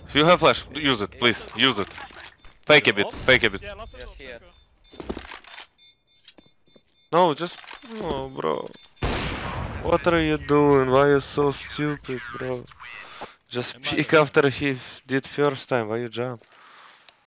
If you have flash, use it, please. Use it. Fake a bit. Fake a bit. Yeah, last Yes, here. No, just. Oh, bro. What are you doing? Why are you so stupid, bro? Just peek after he did first time. Why you jump?